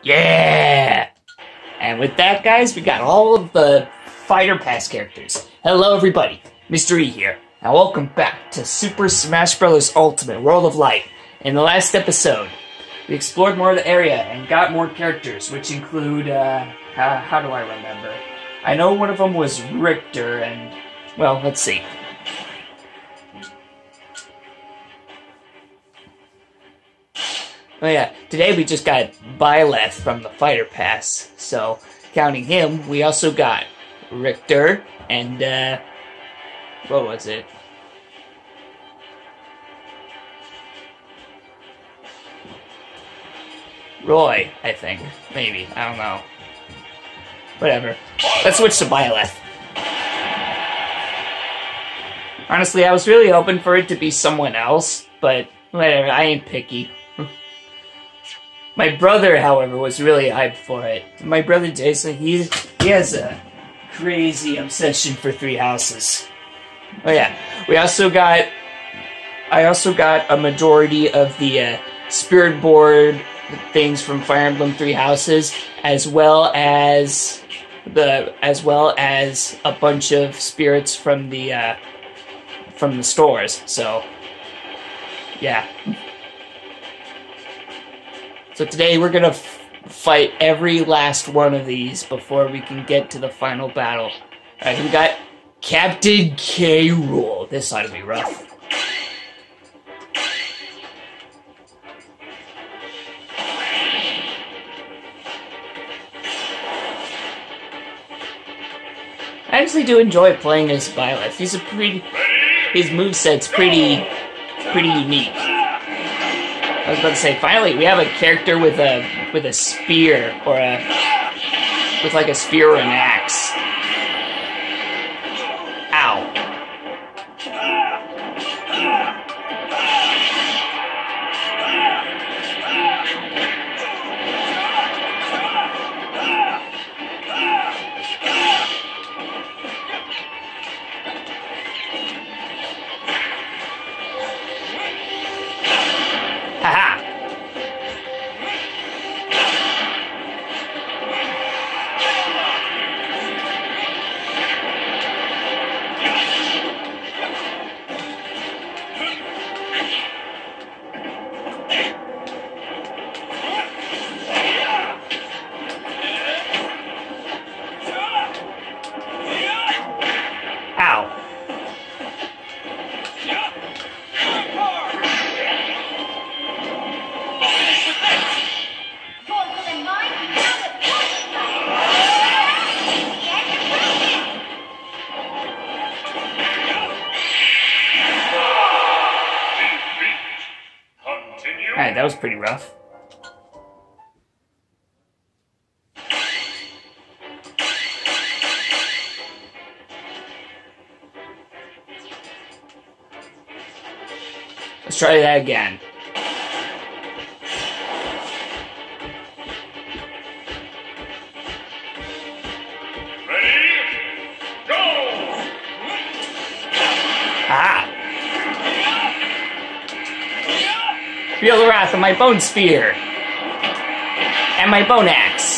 Yeah! And with that, guys, we got all of the Fighter Pass characters. Hello, everybody. Mr. E here. And welcome back to Super Smash Bros. Ultimate World of Light. In the last episode, we explored more of the area and got more characters, which include, how do I remember? I know one of them was Richter, and, well, let's see. Oh yeah, today we just got Byleth from the Fighter Pass, so counting him, we also got Richter and, what was it? Roy, I think. Maybe. I don't know. Whatever. Let's switch to Byleth. Honestly, I was really hoping for it to be someone else, but whatever, I ain't picky. My brother, however, was really hyped for it. My brother Jason, he has a crazy obsession for Three Houses. Oh yeah, I also got a majority of the Spirit Board things from Fire Emblem Three Houses, as well as a bunch of spirits from the stores. So yeah. So today we're gonna fight every last one of these before we can get to the final battle. Alright, we got Captain K. Rool. This ought to be rough. I actually do enjoy playing as Byleth. His moveset's pretty unique. I was about to say, finally, we have a character with a spear, or with like a spear or an axe. Ow. Haha! Ow. Alright, that was pretty rough. Let's try that again. Ready? Go! Ah! Feel the wrath of my bone spear! And my bone axe!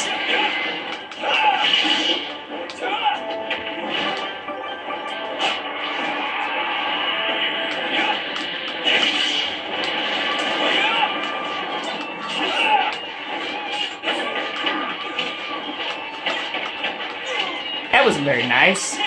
That wasn't very nice.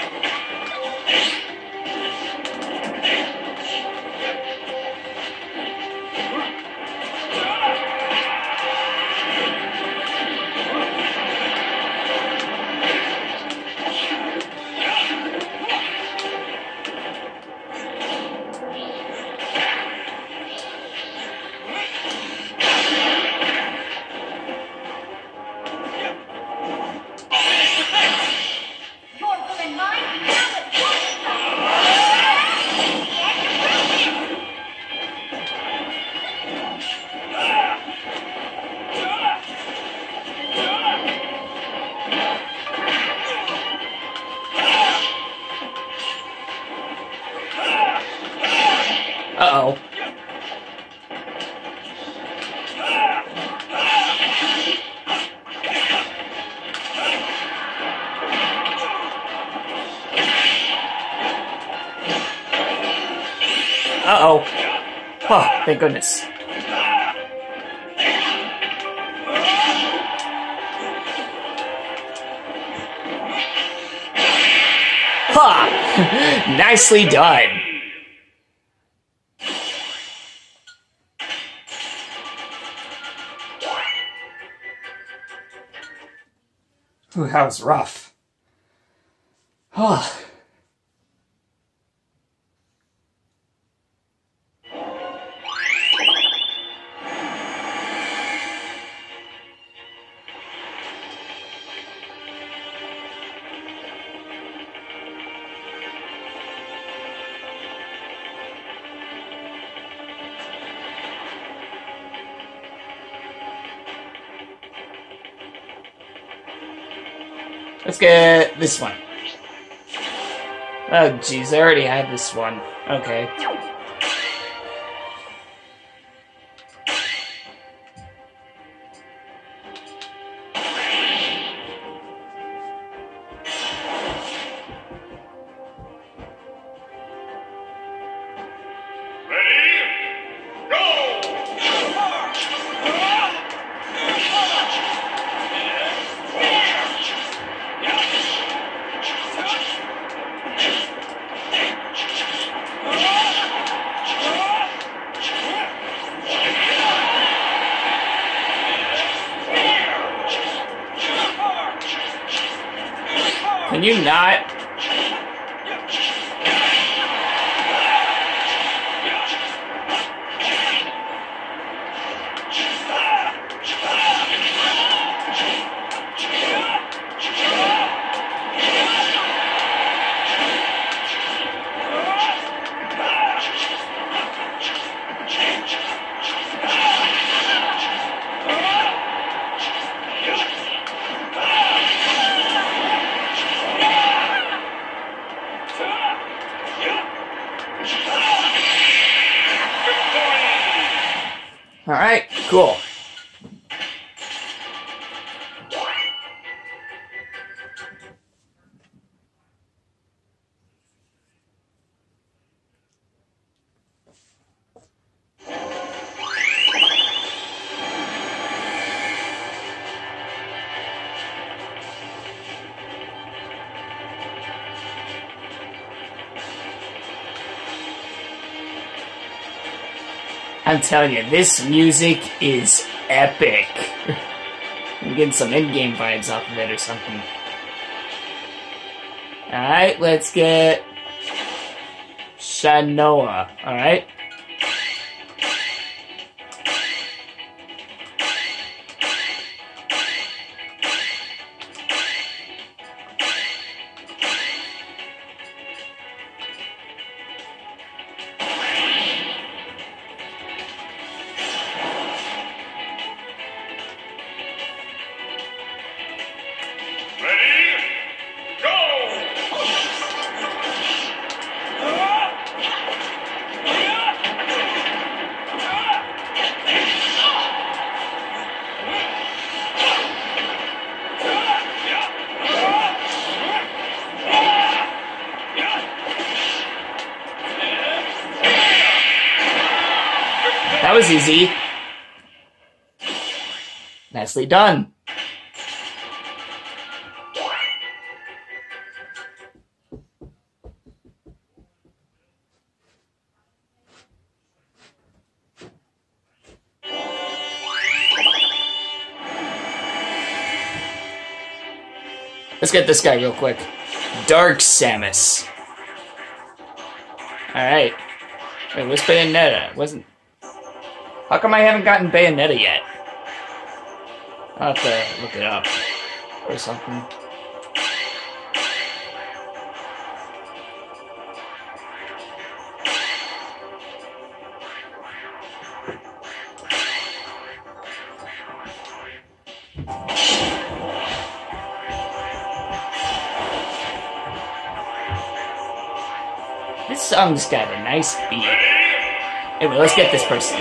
Your will and mine Oh, thank goodness. Ha! Nicely done. Ooh, that was rough. Oh. Let's get this one. Oh, jeez, I already had this one. Okay. Can you not? Alright, cool. I'm telling you, this music is epic. I'm getting some in-game vibes off of it or something. Alright, let's get Shanoa, alright? That was easy. Nicely done. Let's get this guy real quick. Dark Samus. Alright. Wait, what's Bayonetta? Wasn't... How come I haven't gotten Bayonetta yet? I'll have to look it up. Or something. This song's got a nice beat. Anyway, let's get this person.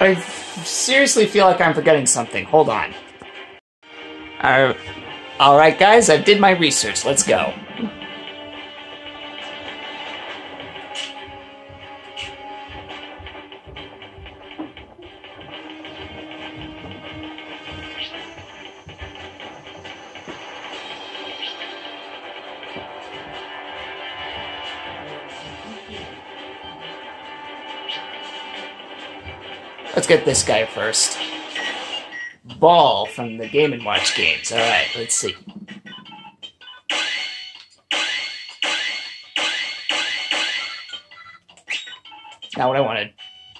I seriously feel like I'm forgetting something. Hold on. Alright guys, I did my research. Let's go. Let's get this guy first. Ball from the Game & Watch games. Alright, let's see. Not what I wanted.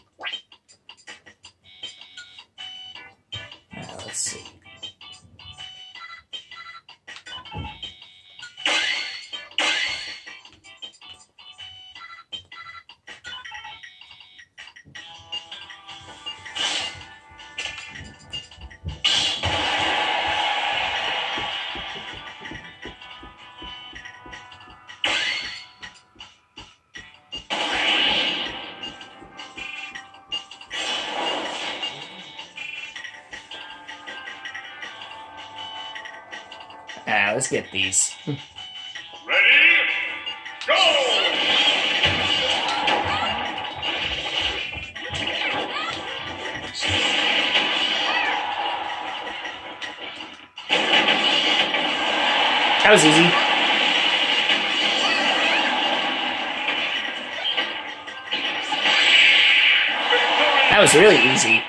Let's see. Let's get these. Ready? Go! That was easy. That was really easy.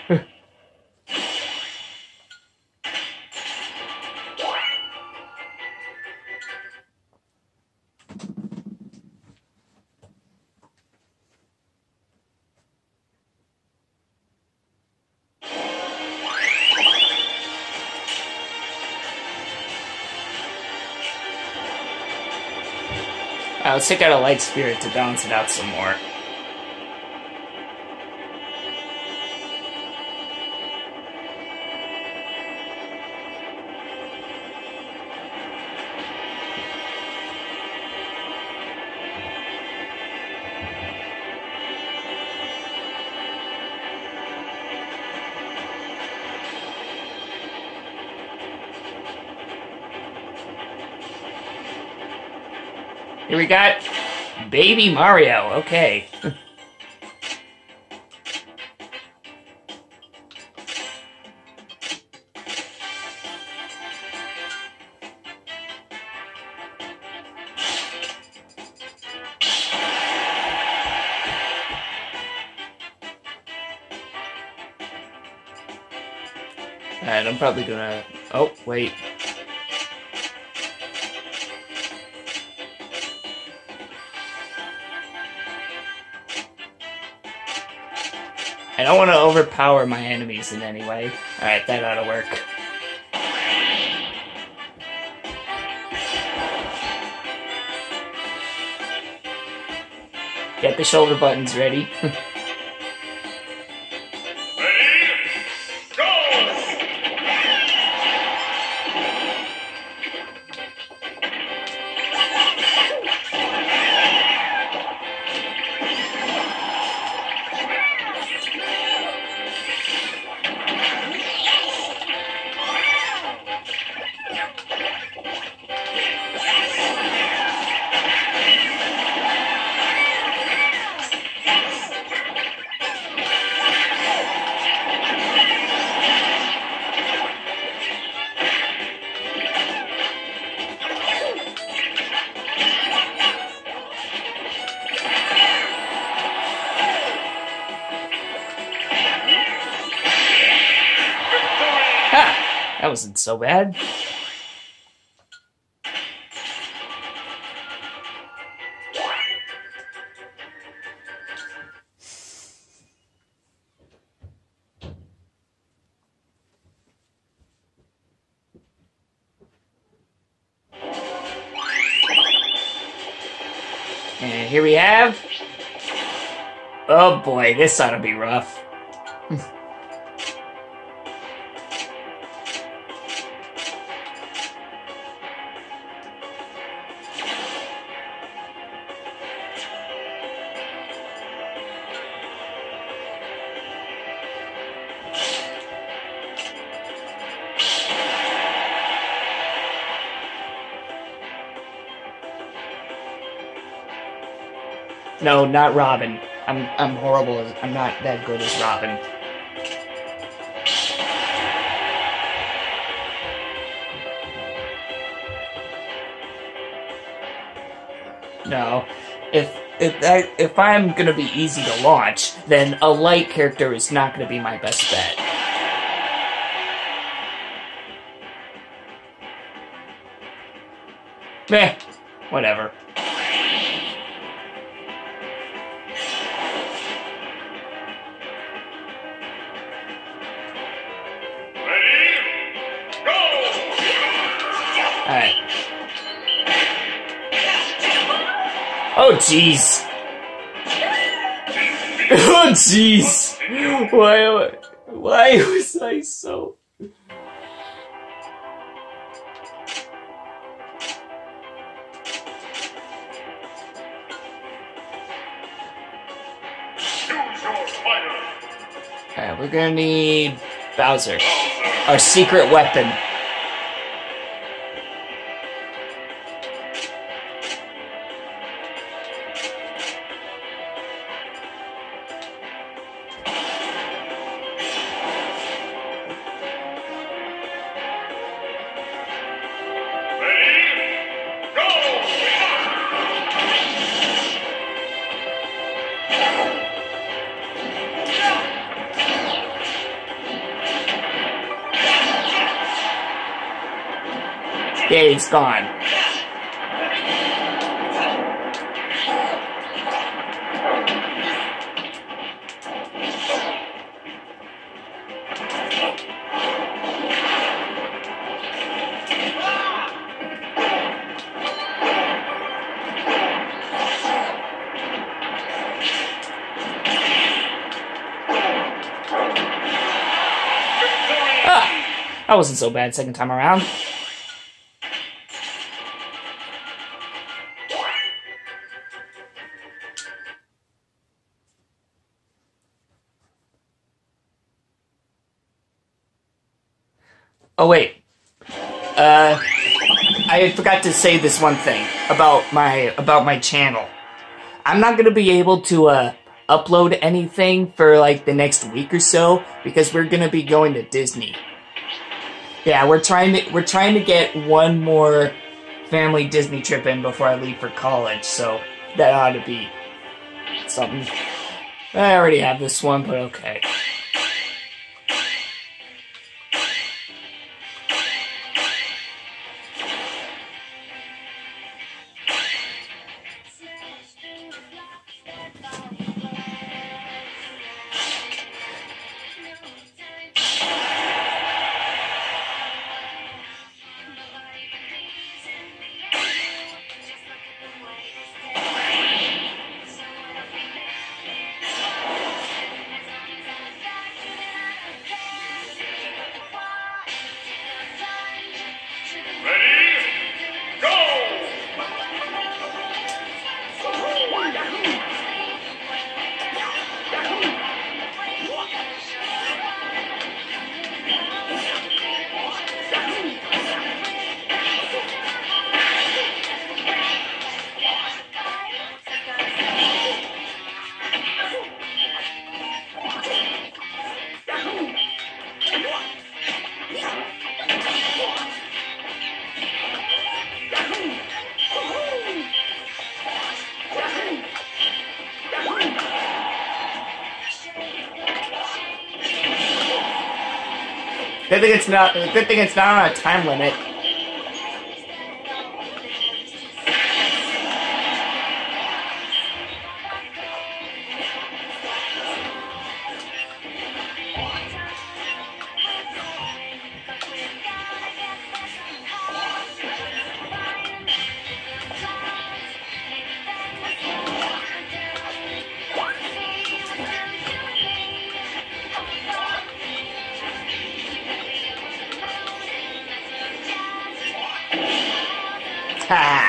Let's take out a Light Spirit to balance it out some more. Here we got Baby Mario. Okay. Alright, I'm probably gonna... Oh, wait. I don't want to overpower my enemies in any way. Alright, that ought to work. Get the shoulder buttons ready. That wasn't so bad. And here we have... Oh boy, this ought to be rough. No, not Robin. I'm horrible. I'm not that good as Robin. No. If I'm gonna be easy to launch, then a light character is not gonna be my best bet. Meh. Whatever. Alright. Oh, jeez. Oh, jeez. Why was I so... Alright, we're gonna need Bowser. Our secret weapon. Yeah, he's gone. Ah, that wasn't so bad second time around. Oh wait, I forgot to say this one thing about my channel. I'm not gonna be able to upload anything for like the next week or so because we're gonna be going to Disney. Yeah, we're trying to get one more family Disney trip in before I leave for college, so that ought to be something. I already have this one, but okay. Good thing it's not on a time limit. Ha!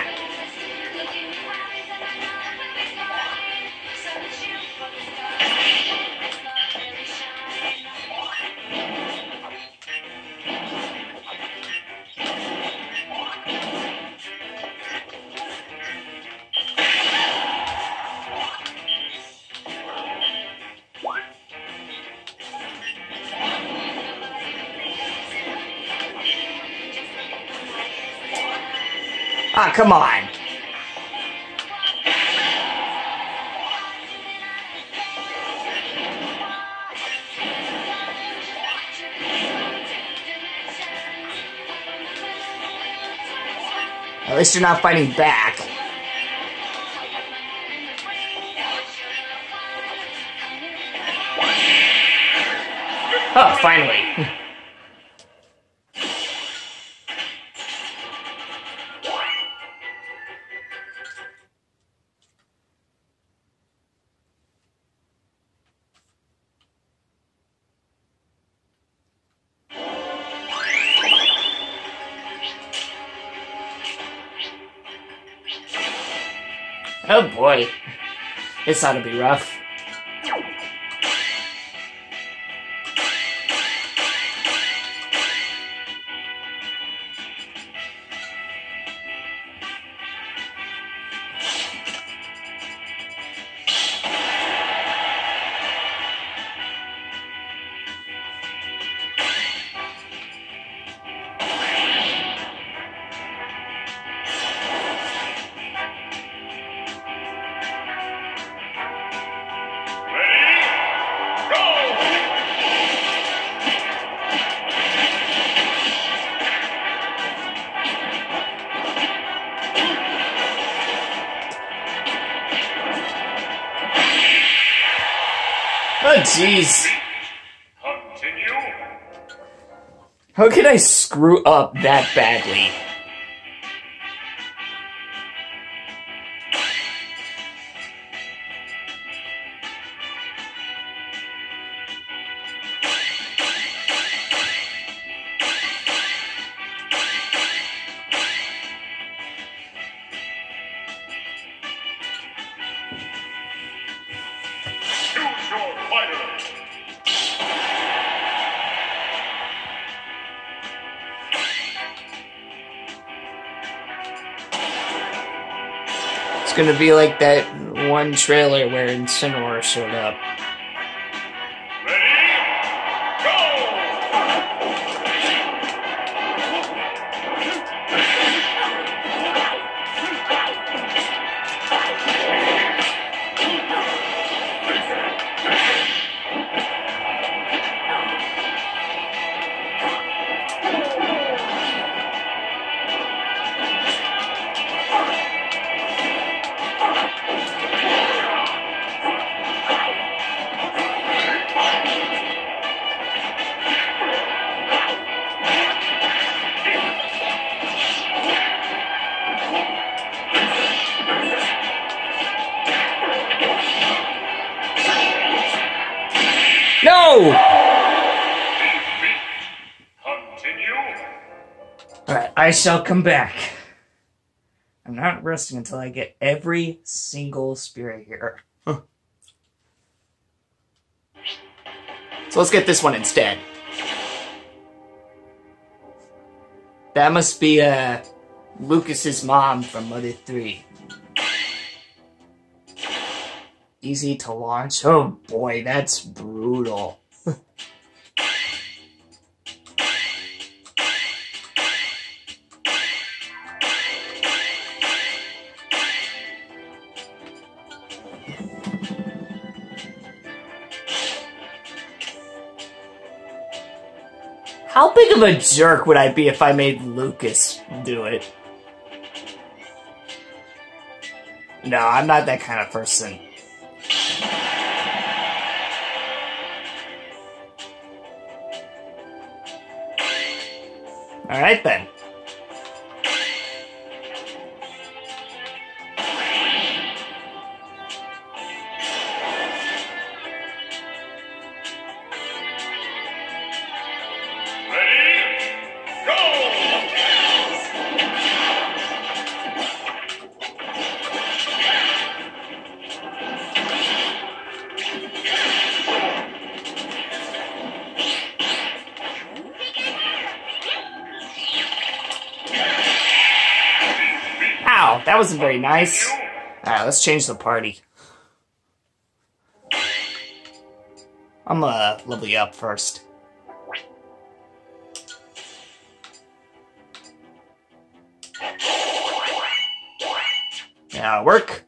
Ah, come on. At least you're not fighting back. Oh, finally. Oh boy. This ought to be rough. Oh, jeez. Continue. How could I screw up that badly? Choose your fighter. It's gonna be like that one trailer where Incineroar showed up. Ready? Go! No! Continue. Alright, I shall come back. I'm not resting until I get every single spirit here. Huh. So let's get this one instead. That must be Lucas's mom from Mother 3. Easy to launch. Oh boy, that's brutal. How big of a jerk would I be if I made Lucas do it? No, I'm not that kind of person. Alright then. Ready? Go! Ow, that wasn't very nice. Alright, let's change the party. I'm gonna level you up first. That'll work.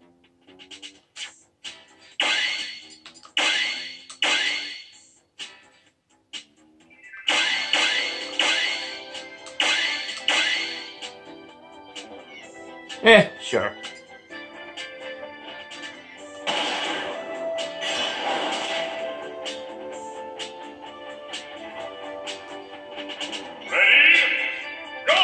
Sure. Ready? Go!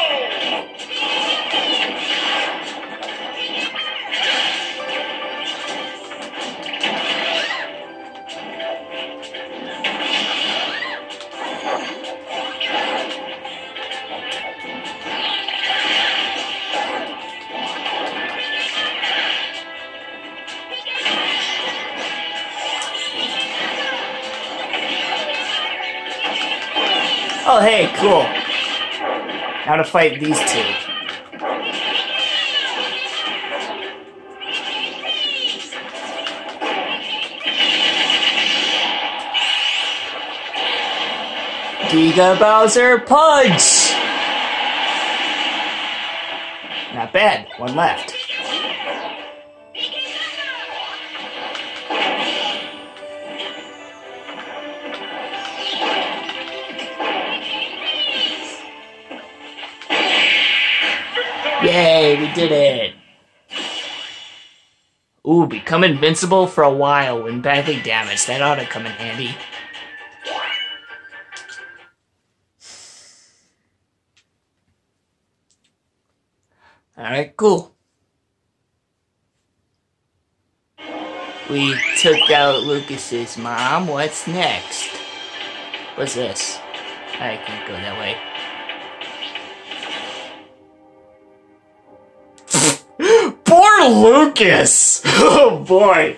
Oh, hey, cool. Now to fight these two. Giga Bowser Punch! Not bad. One left. Yay, we did it! Ooh, become invincible for a while when badly damaged. That ought to come in handy. Alright, cool. We took out Lucas's mom. What's next? What's this? I can't go that way. Poor Lucas! Oh boy!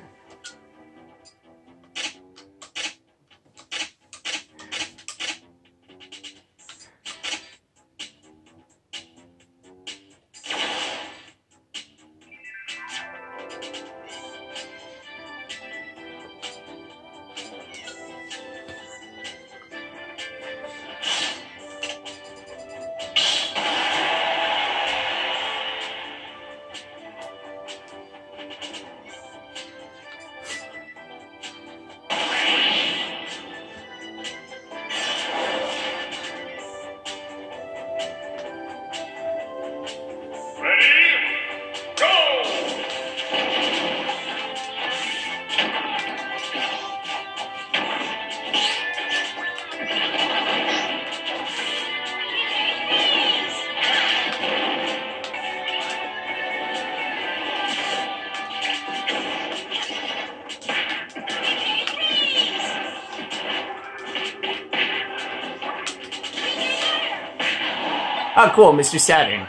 Oh, cool, Mr. Saturn.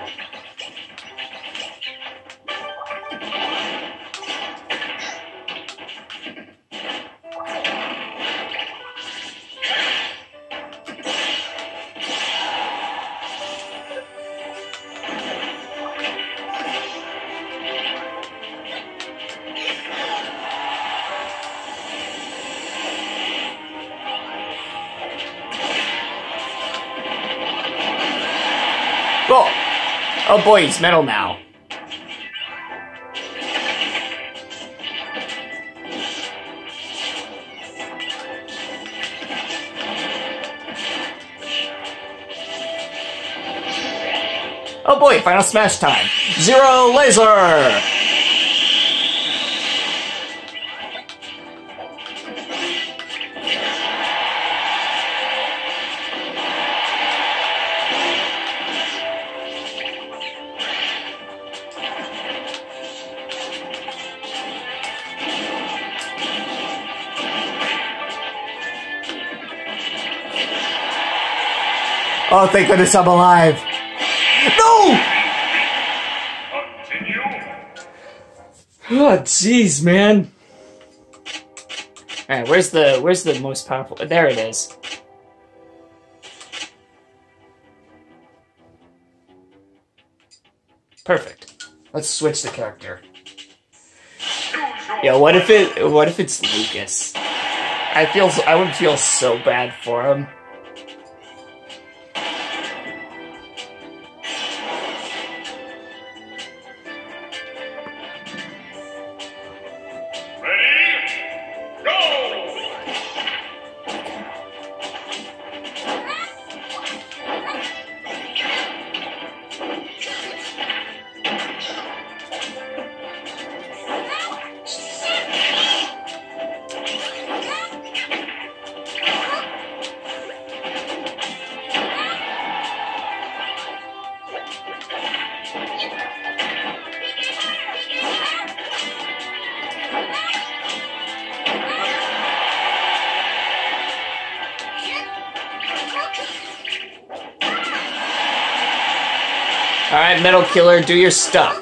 Oh! Oh boy, he's metal now. Oh boy, final smash time. Zero laser! Oh, thank goodness I'm alive. No! Continue. Oh, jeez, man. Alright, where's the most powerful? There it is. Perfect. Let's switch the character. Yeah, what if it's Lucas? I would feel so bad for him. Alright, Metal Killer, do your stuff.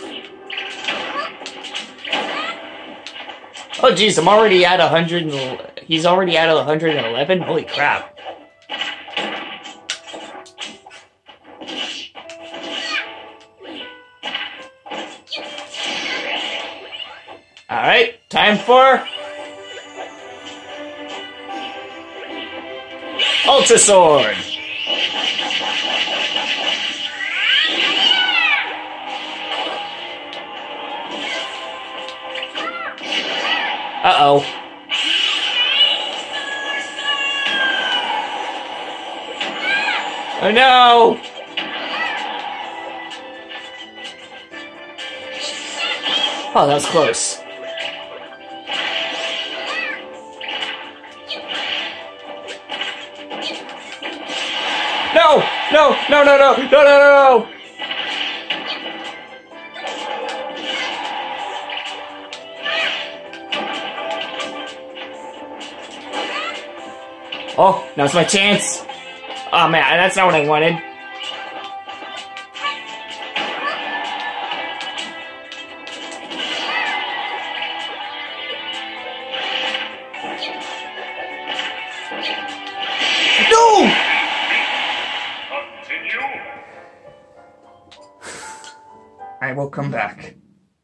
Oh geez, I'm already at 100. He's already at 111? Holy crap. Alright, time for Ultra Sword! Uh-oh. Oh no! Oh, that was close. No! No! No, no, no! No, no, no, no! Oh, now's my chance. Oh man, that's not what I wanted. No! Continue. I will come back.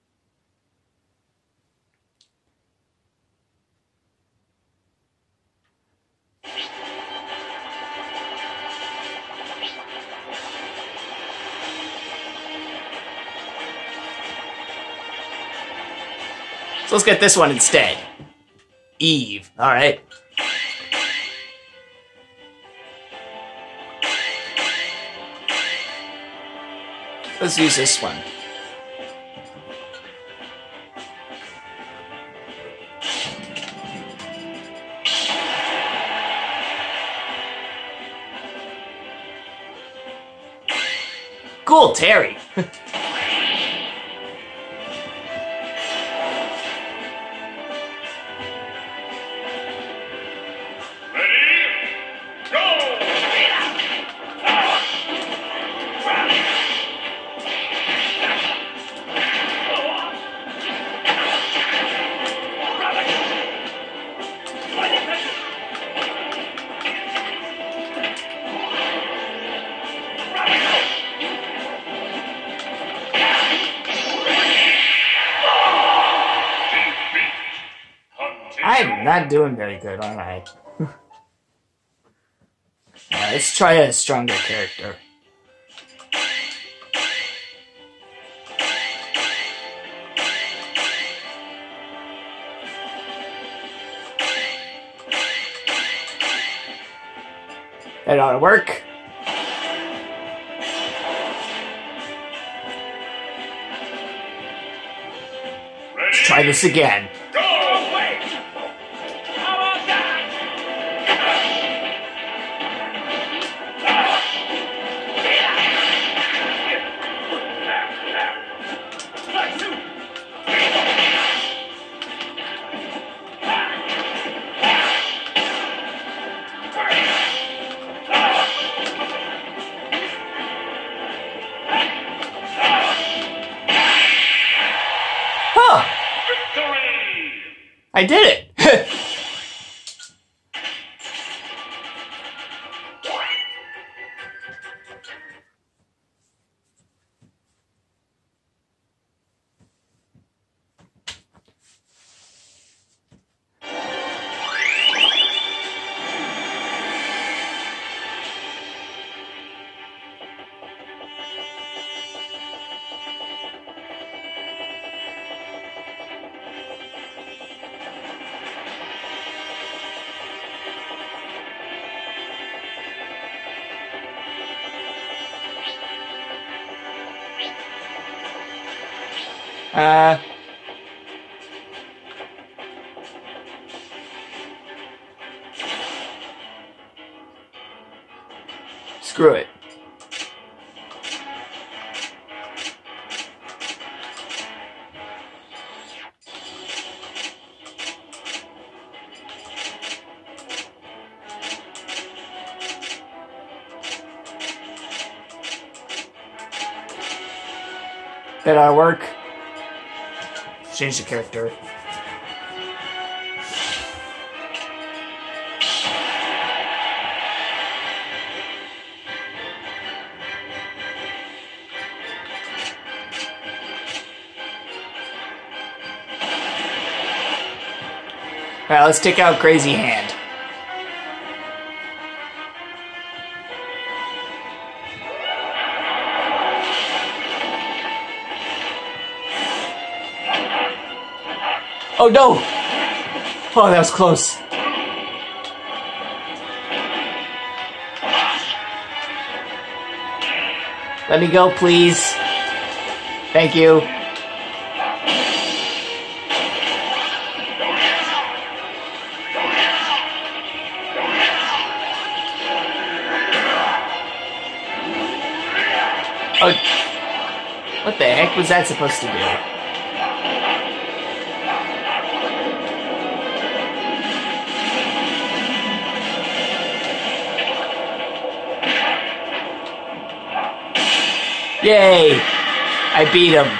So let's get this one instead. Eve. Alright. Let's use this one. Cool, Terry. I'm not doing very good, alright. Let's try a stronger character. That ought to work. Let's try this again. I did it! Screw it. That ought to work. Change the character. Alright, let's take out Crazy Hand. Oh no! Oh, that was close. Let me go, please. Thank you. Oh, what the heck was that supposed to do? Yay! I beat him.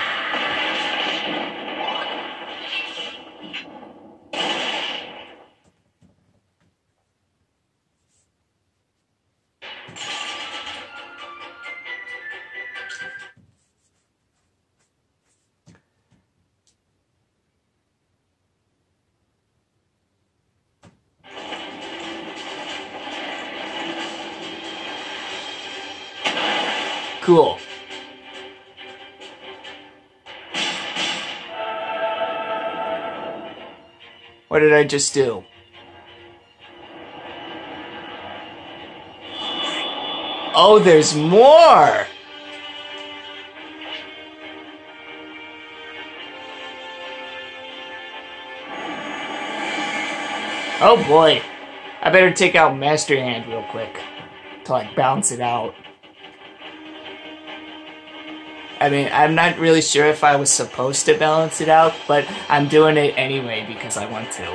Cool. What did I just do? Oh, there's more! Oh boy. I better take out Master Hand real quick to like balance it out. I mean, I'm not really sure if I was supposed to balance it out, but I'm doing it anyway because I want to.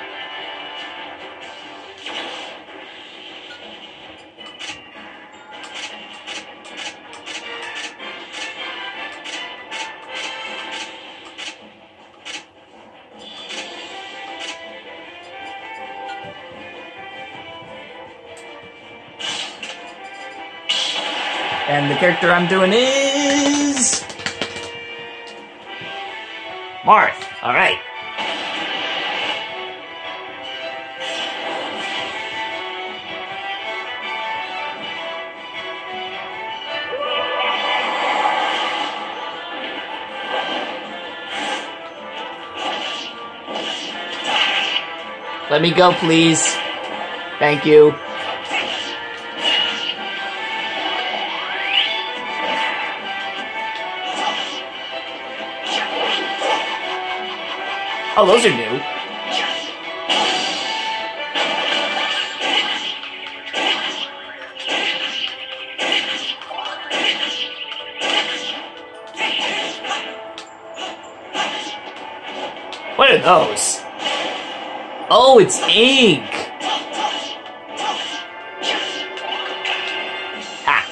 And the character I'm doing is... Marth. Alright. Let me go, please. Thank you. Oh, those are new. What are those? Oh, it's ink! Ah.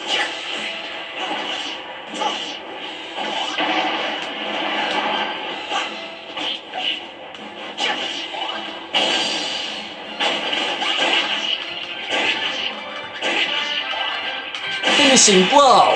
Finishing blow!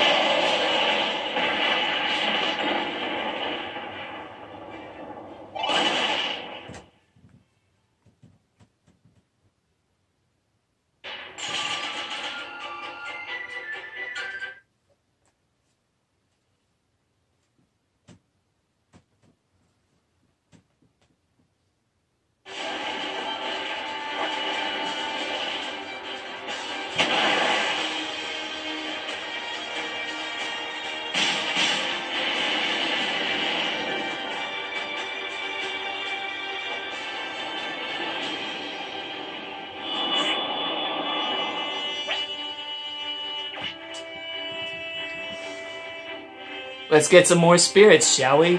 Let's get some more spirits, shall we?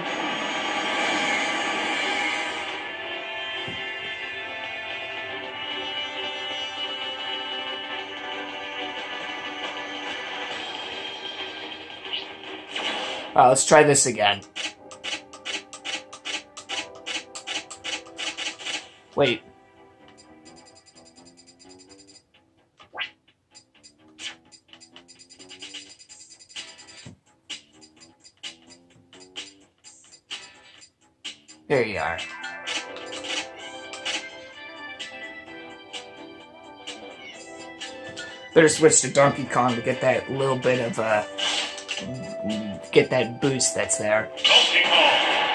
Let's try this again. Wait. There you are. Better switch to Donkey Kong to get that little bit of get that boost that's there. Donkey Kong.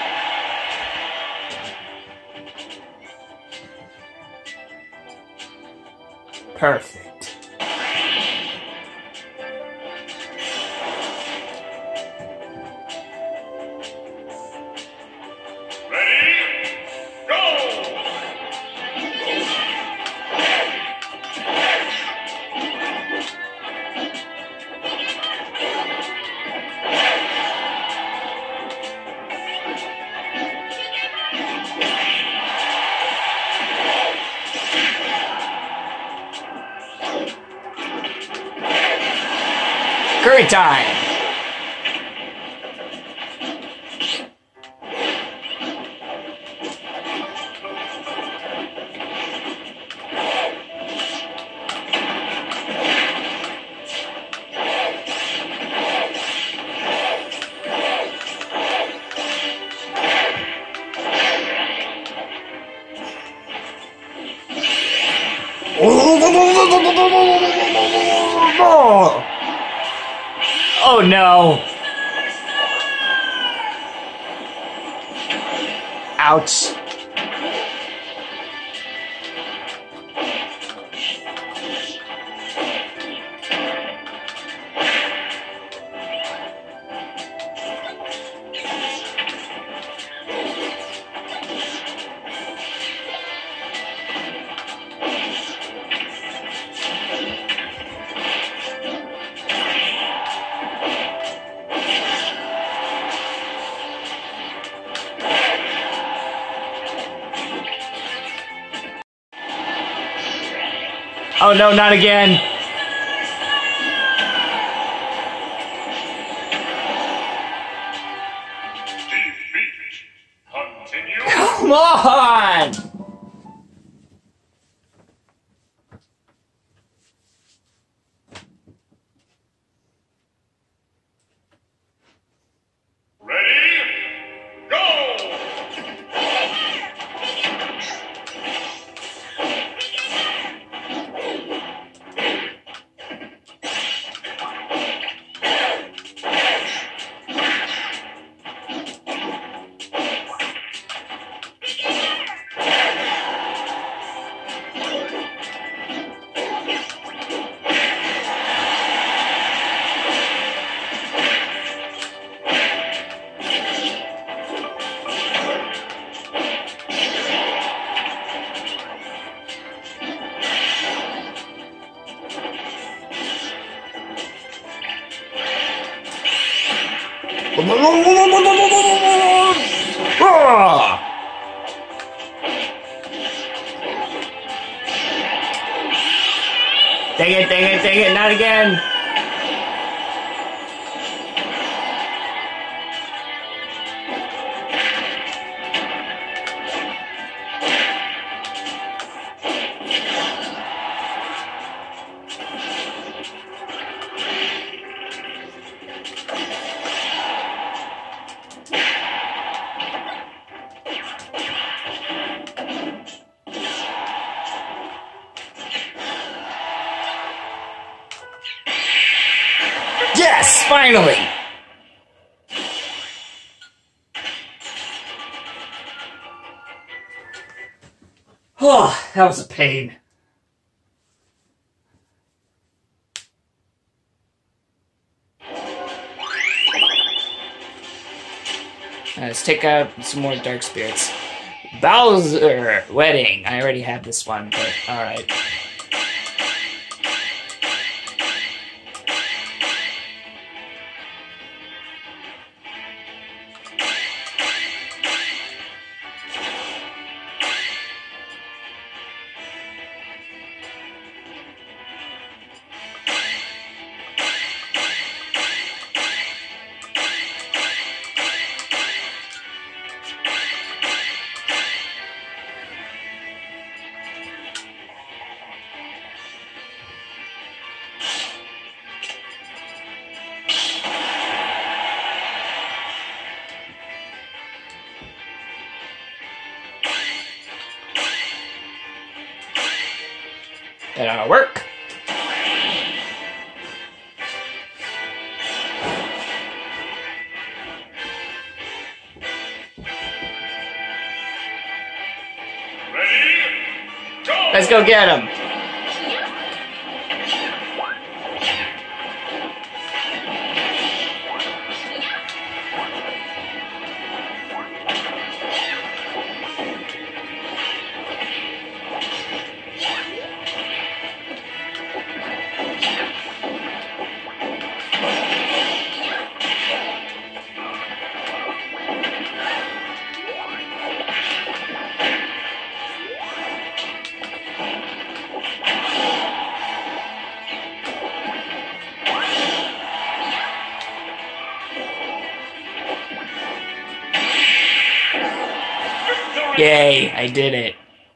Perfect. Ready? Go! Curry time! Oh no! Ouch. Oh no, not again! Defeat. Continue. Come on! Ready? Go! Dang it, not again! Yes, finally! Oh, that was a pain. Let's take out some more Dark Spirits. Bowser Wedding. I already have this one, but alright. That ought to work. Ready? Go! Let's go get him. Yay, I did it.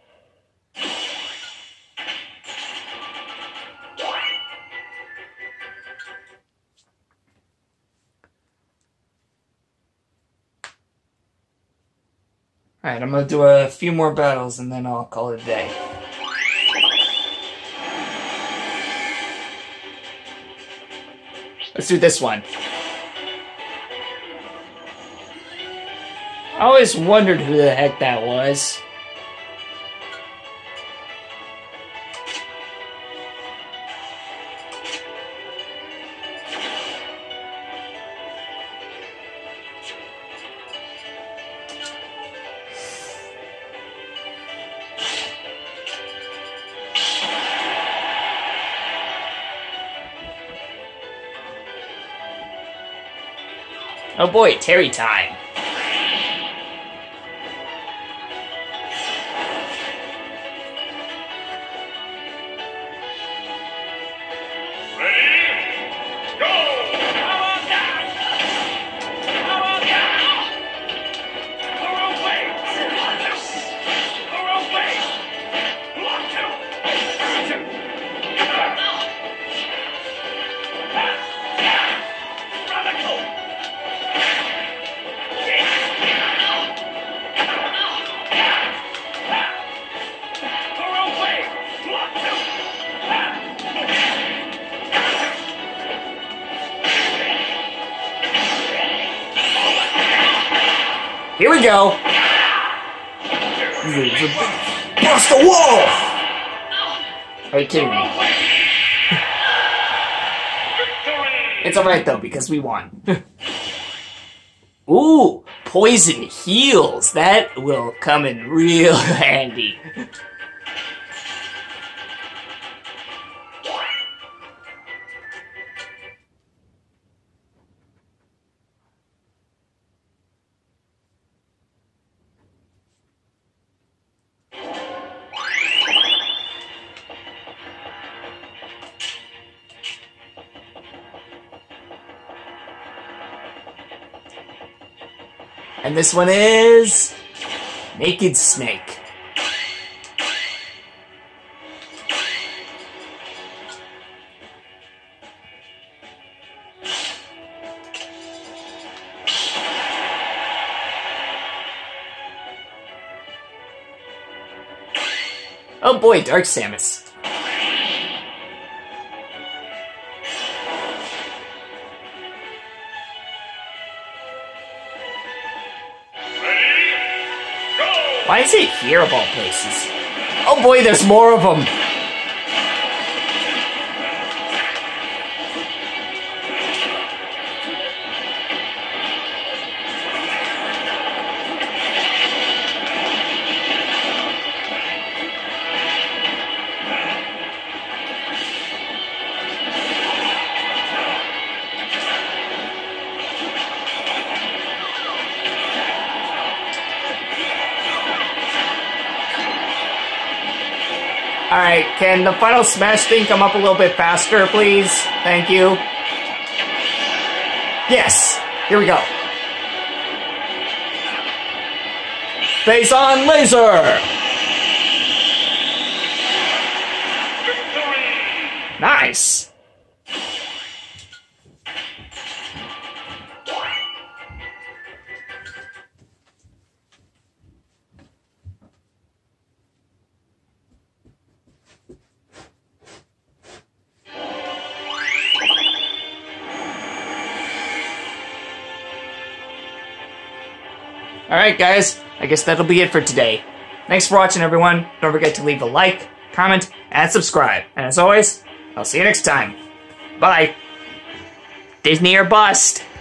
Alright, I'm gonna do a few more battles and then I'll call it a day. Let's do this one. I always wondered who the heck that was. Oh boy, Terry time. Here we go. Bust the wall! Are you kidding me? It's alright though, because we won. Ooh, poison heals. That will come in real handy. And this one is Naked Snake. Oh boy, Dark Samus. Why is it here of all places? Oh boy, there's more of them! Alright, can the final smash thing come up a little bit faster, please? Thank you. Yes! Here we go. Face on laser! Nice! Alright guys, I guess that'll be it for today. Thanks for watching everyone. Don't forget to leave a like, comment, and subscribe. And as always, I'll see you next time. Bye. Disney or bust.